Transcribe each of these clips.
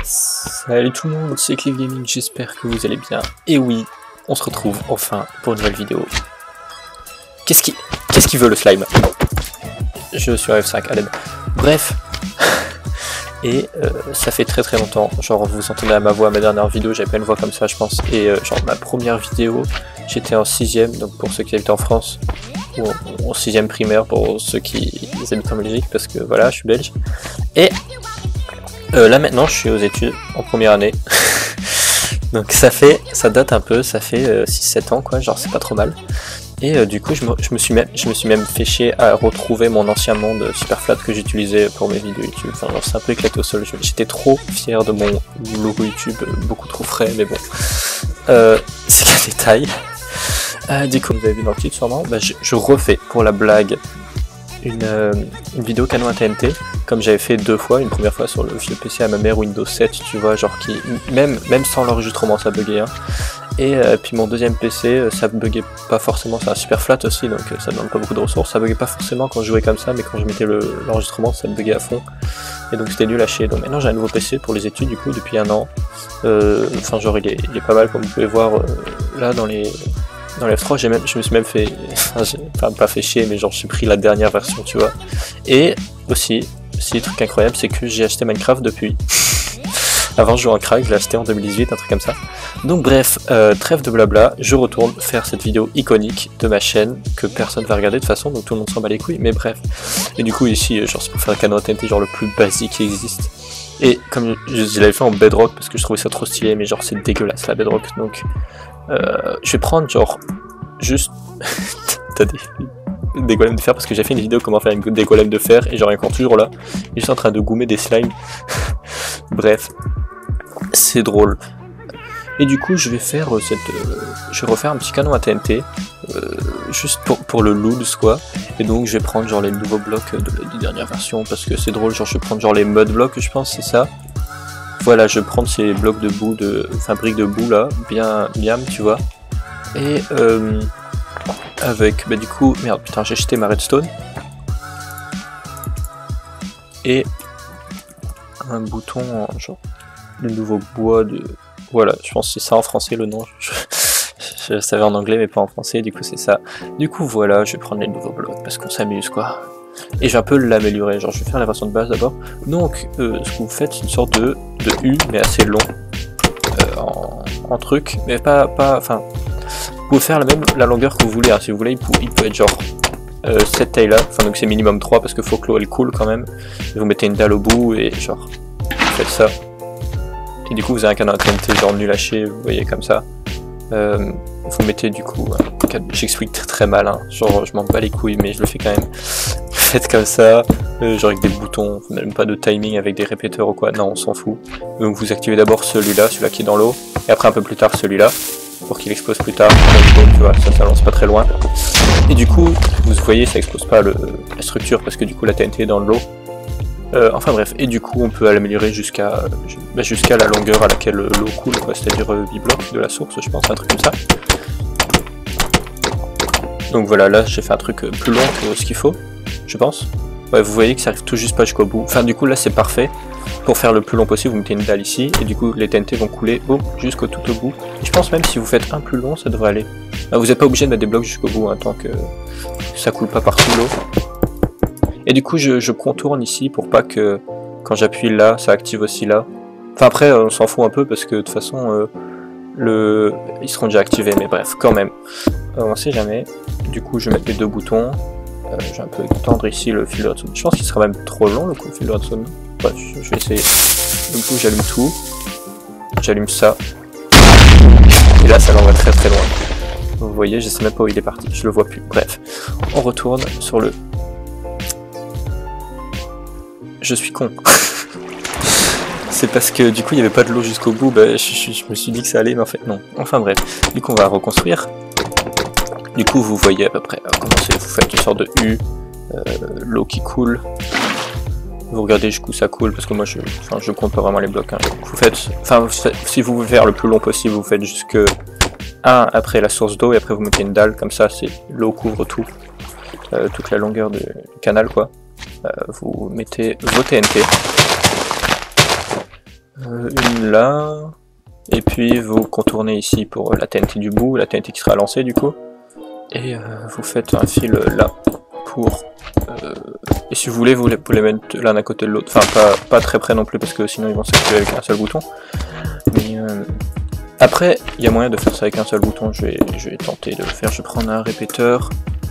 Salut tout le monde, c'est Cliff Gaming, j'espère que vous allez bien. Et oui, on se retrouve enfin pour une nouvelle vidéo. Qu'est-ce qu'il veut le slime? Je suis F5, allez. Bref. Et ça fait très longtemps, genre vous entendez à ma voix, à ma dernière vidéo, j'avais pas une voix comme ça je pense. Et genre ma première vidéo, j'étais en 6ème, donc pour ceux qui habitent en France, ou en 6ème primaire pour ceux qui habitent en Belgique, parce que voilà, je suis belge. Et là maintenant je suis aux études en première année. Donc ça date un peu, ça fait 6-7 ans quoi, genre c'est pas trop mal. Et du coup je me suis même fait chier à retrouver mon ancien monde Superflat que j'utilisais pour mes vidéos YouTube. Enfin genre c'est un peu éclaté au sol, j'étais trop fier de mon logo YouTube, beaucoup trop frais mais bon. C'est qu'un détail. Du coup vous avez vu dans le titre sûrement, bah, je refais pour la blague une vidéo Canon à TNT, comme j'avais fait 2 fois, une première fois sur le vieux PC à ma mère Windows 7, tu vois, genre qui, même sans l'enregistrement ça buguait, hein. Et puis mon deuxième PC, ça buguait pas forcément, c'est un super flat aussi, donc ça demande pas beaucoup de ressources, ça buguait pas forcément quand je jouais comme ça, mais quand je mettais l'enregistrement, ça buguait à fond, et donc c'était nul à chier. Donc maintenant j'ai un nouveau PC pour les études, du coup, depuis 1 an, enfin genre il est pas mal, comme vous pouvez voir, là dans les F3, je me suis même fait, enfin pas fait chier, mais genre j'ai pris la dernière version, tu vois. Et aussi, truc incroyable, c'est que j'ai acheté Minecraft depuis. Avant je jouais en crack, je l'ai acheté en 2018, un truc comme ça. Donc bref, trêve de blabla, je retourne faire cette vidéo iconique de ma chaîne, que personne va regarder de toute façon, donc tout le monde s'en bat les couilles, mais bref. Et du coup ici, genre c'est pour faire un Canon TNT genre le plus basique qui existe. Et comme je l'avais fait en bedrock, parce que je trouvais ça trop stylé, mais genre c'est dégueulasse la bedrock, donc... je vais prendre genre juste t'as des golems de fer parce que j'ai fait une vidéo comment faire des golems de fer et genre encore toujours là et je suis en train de goumer des slimes. Bref, c'est drôle. Et du coup je vais faire je vais refaire un petit canon à TNT juste pour le lools quoi. Et donc je vais prendre genre les nouveaux blocs de dernière version parce que c'est drôle, genre je vais prendre genre les mud blocks je pense, c'est ça. Voilà, je vais prendre ces blocs de boue, enfin briques de boue là, bien tu vois. Et avec, bah du coup, merde, putain, j'ai jeté ma redstone. Et un bouton, genre, le nouveau bois de... Voilà, je pense que c'est ça en français le nom. Je savais en anglais mais pas en français, du coup c'est ça. Du coup voilà, je vais prendre les nouveaux blocs parce qu'on s'amuse quoi. Et je vais un peu l'améliorer, genre je vais faire la version de base d'abord. Donc ce que vous faites c'est une sorte de U mais assez long en truc, mais pas enfin vous pouvez faire la longueur que vous voulez, hein. Si vous voulez il peut être genre cette taille là, enfin donc c'est minimum 3 parce que faut que l'eau elle coule quand même. Et vous mettez une dalle au bout et genre vous faites ça. Et du coup vous avez un canon à TNT genre nul à chier, vous voyez comme ça. Vous mettez du coup, j'explique très mal, hein. Genre je m'en bats les couilles mais je le fais quand même. Faites comme ça, genre avec des boutons, même pas de timing avec des répéteurs ou quoi, non on s'en fout. Donc vous activez d'abord celui-là qui est dans l'eau, et après un peu plus tard celui-là, pour qu'il explose plus tard, tu vois, ça lance pas très loin. Et du coup, vous voyez ça explose pas la structure parce que du coup la TNT est dans l'eau. Enfin bref, et du coup on peut l'améliorer jusqu'à la longueur à laquelle l'eau coule, c'est-à-dire 8 blocs de la source, je pense, un truc comme ça. Donc voilà, là j'ai fait un truc plus long que ce qu'il faut, je pense. Ouais, vous voyez que ça arrive tout juste pas jusqu'au bout. Enfin du coup là c'est parfait. Pour faire le plus long possible, vous mettez une dalle ici, et du coup les TNT vont couler jusqu'au tout au bout. Et je pense même si vous faites un plus long, ça devrait aller. Là, vous n'êtes pas obligé de mettre des blocs jusqu'au bout, hein, tant que ça coule pas partout l'eau. Et du coup je contourne ici pour pas que quand j'appuie là, ça active aussi là. Enfin après on s'en fout un peu parce que de toute façon ils seront déjà activés, mais bref quand même. On sait jamais. Du coup je vais mettre les 2 boutons. Je vais un peu étendre ici le fil de redstone. Je pense qu'il sera même trop long le coup le fil de redstone. Bref, je vais essayer. Du coup j'allume tout. J'allume ça. Et là ça l'envoie très loin. Vous voyez, je sais même pas où il est parti, je le vois plus. Bref, on retourne sur le... Je suis con. C'est parce que du coup il n'y avait pas de l'eau jusqu'au bout, bah, je me suis dit que ça allait, mais en fait non. Enfin bref, du coup on va reconstruire. Du coup vous voyez à peu près comment c'est, vous faites une sorte de U, l'eau qui coule. Vous regardez jusqu'où ça coule, parce que moi je compte pas vraiment les blocs. Hein. Vous faites, enfin si vous voulez faire le plus long possible, vous faites jusque 1 après la source d'eau, et après vous mettez une dalle, comme ça c'est l'eau couvre tout, toute la longueur du canal quoi. Vous mettez vos TNT. une là, et puis vous contournez ici pour la TNT du bout, la TNT qui sera lancée du coup, et vous faites un fil là pour... et si vous voulez, vous les mettre l'un à côté de l'autre, enfin pas très près non plus parce que sinon ils vont s'activer avec un seul bouton, mais après il y a moyen de faire ça avec un seul bouton, je vais tenter de le faire, je vais prendre un répéteur.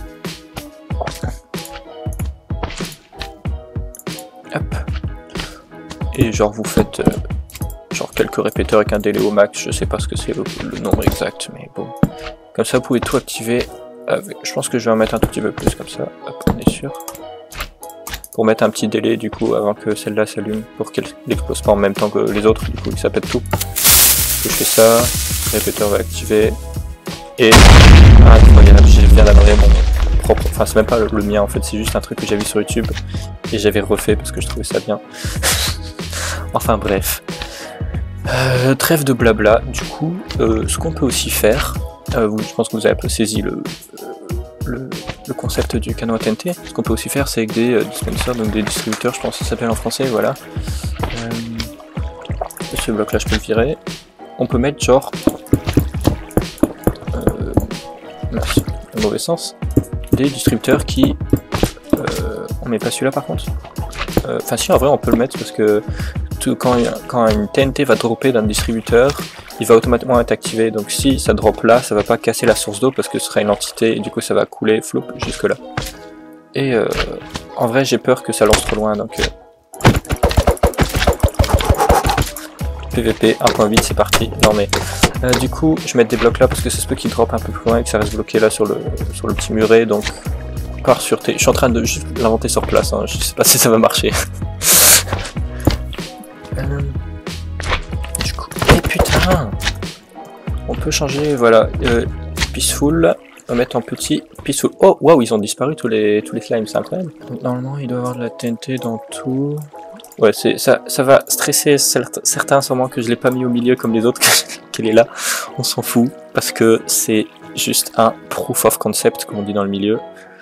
Hop. Et genre vous faites genre quelques répéteurs avec un délai au max, je sais pas ce que c'est le nombre exact, mais bon. Comme ça vous pouvez tout activer avec... Je pense que je vais en mettre un tout petit peu plus comme ça, hop, on est sûr. Pour mettre un petit délai du coup avant que celle-là s'allume, pour qu'elle n'explose pas en même temps que les autres, du coup ça pète tout. Je fais ça, le répéteur va activer, et... Ah, je viens d'améliorer mon propre... Enfin c'est même pas le mien en fait, c'est juste un truc que j'ai vu sur YouTube, et j'avais refait parce que je trouvais ça bien. Enfin bref. Trêve de blabla, du coup, ce qu'on peut aussi faire, je pense que vous avez un peu saisi le concept du canon à TNT, ce qu'on peut aussi faire c'est avec des dispensers, donc des distributeurs, je pense que ça s'appelle en français, voilà. Ce bloc là je peux le virer. On peut mettre genre... merci, dans le mauvais sens. Des distributeurs qui... on met pas celui-là par contre. Enfin si, en vrai on peut le mettre parce que quand une TNT va dropper d'un distributeur, il va automatiquement être activé, donc si ça drop là, ça va pas casser la source d'eau parce que ce sera une entité et du coup ça va couler flop jusque là. Et en vrai j'ai peur que ça lance trop loin, donc PVP 1.8 c'est parti. Non mais du coup je mets des blocs là parce que ça se peut qu'il drop un peu plus loin et que ça reste bloqué là sur le petit muret, donc par sûreté, je suis en train de juste l'inventer sur place, hein. Je sais pas si ça va marcher. Du coup, et putain, on peut changer, voilà, peaceful, on va mettre en petit peaceful. Oh waouh, ils ont disparu tous les slimes, c'est incroyable. Donc, normalement il doit y avoir de la TNT dans tout. Ouais, ça va stresser certains sûrement que je l'ai pas mis au milieu comme les autres, qu'elle est là. On s'en fout parce que c'est juste un proof of concept comme on dit dans le milieu.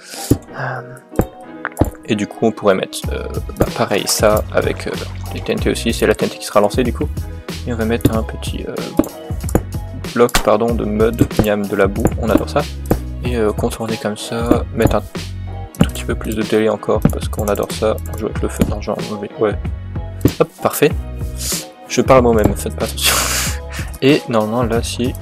Et du coup on pourrait mettre pareil ça avec les TNT aussi, c'est la TNT qui sera lancée du coup. Et on va mettre un petit bloc pardon de mud, miam, de la boue, on adore ça. Et contourner comme ça, mettre un tout petit peu plus de délai encore parce qu'on adore ça. On joue avec le feu d'argent, ouais. Hop, parfait. Je parle moi-même, faites pas attention. Et normalement là si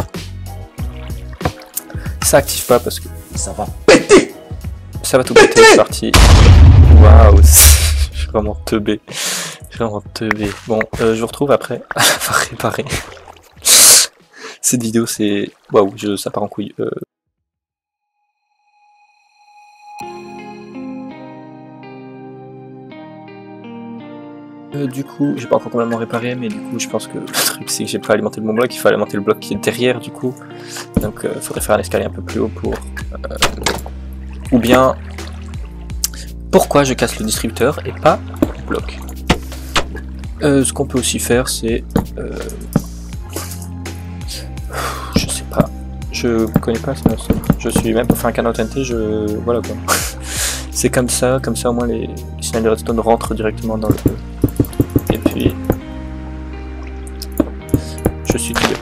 ça active pas parce que ça va péter. Ça va tout péter, c'est parti. Waouh, je suis vraiment teubé. Je suis vraiment teubé. Bon, je vous retrouve après à réparer. Cette vidéo, c'est... Waouh, ça part en couille. Du coup, j'ai pas encore complètement réparé, mais du coup, je pense que le truc, c'est que j'ai pas alimenté le bon bloc. Il faut alimenter le bloc qui est derrière, du coup. Donc, il faudrait faire un escalier un peu plus haut pour... Ou bien... Pourquoi je casse le distributeur et pas le bloc? Ce qu'on peut aussi faire, c'est... je sais pas. Je connais pas ça. Je suis même pas fait un canal TNT, voilà quoi. C'est comme ça au moins les signaux de redstone rentrent directement dans le... Et puis... Je suis tué.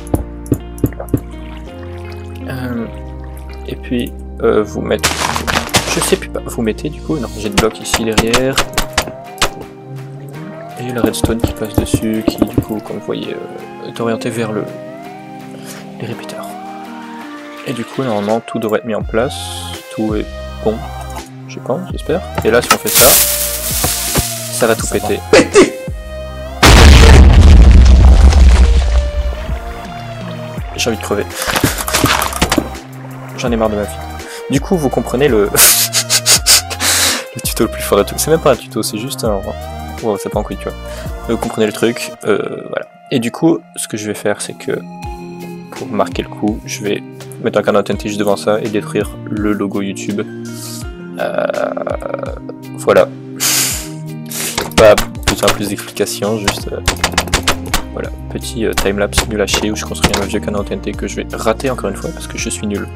Et puis, vous mettez... Je sais plus pas, vous mettez du coup, non, j'ai de blocs ici derrière. Et le redstone qui passe dessus, qui du coup, comme vous voyez, est orienté vers les répéteurs. Et du coup, normalement, tout devrait être mis en place. Tout est bon, je pense, j'espère. Et là, si on fait ça, ça va tout péter. J'ai envie de crever. J'en ai marre de ma vie. Du coup, vous comprenez le tuto le plus fort de tout. C'est même pas un tuto, c'est juste un... Wow, ça part en couille, tu vois. Vous comprenez le truc, voilà. Et du coup, ce que je vais faire, c'est que pour marquer le coup, je vais mettre un canal TNT juste devant ça et détruire le logo YouTube. Voilà. Pas besoin plus d'explications, juste... voilà, petit timelapse nul à chier où je construis un vieux canal TNT que je vais rater encore une fois parce que je suis nul.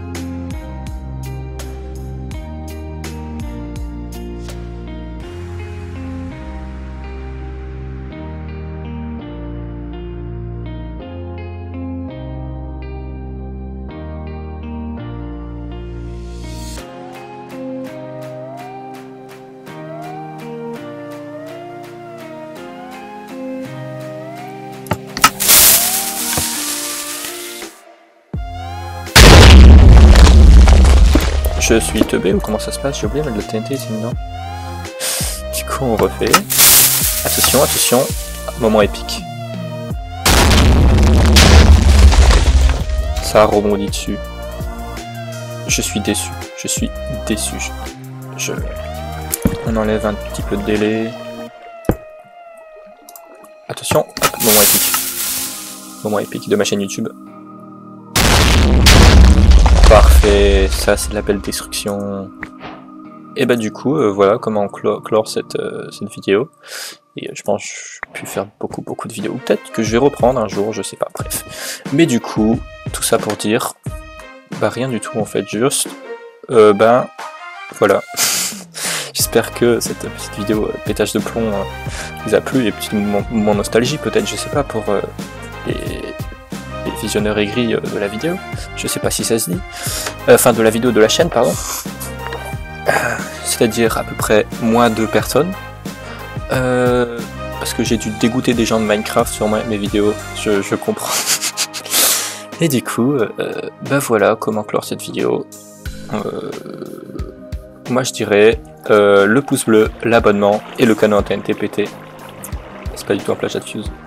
Je suis teubé ou comment ça se passe? J'ai oublié de mettre le TNT ici dedans. Du coup on refait. Attention, attention, moment épique. Ça rebondit dessus. Je suis déçu, je suis déçu. On enlève un petit peu de délai. Attention, moment épique. Moment épique de ma chaîne YouTube. Parfait, ça c'est de la belle destruction. Et bah du coup, voilà comment clore cette vidéo. Et je pense que j'ai pu faire beaucoup de vidéos. Peut-être que je vais reprendre un jour, je sais pas, bref. Mais du coup, tout ça pour dire, bah rien du tout en fait, juste, ben, voilà. J'espère que cette petite vidéo pétage de plomb vous a plu, et petit moment nostalgie peut-être, je sais pas, pour les visionneurs aigris de la vidéo. Je sais pas si ça se dit. Enfin, de la vidéo de la chaîne, pardon. C'est-à-dire à peu près moins 2 personnes. Parce que j'ai dû dégoûter des gens de Minecraft sur mes vidéos, je comprends. Et du coup, bah voilà comment clore cette vidéo. Moi je dirais le pouce bleu, l'abonnement et le canon TNT pété. C'est pas du tout un plagiat de Fuse.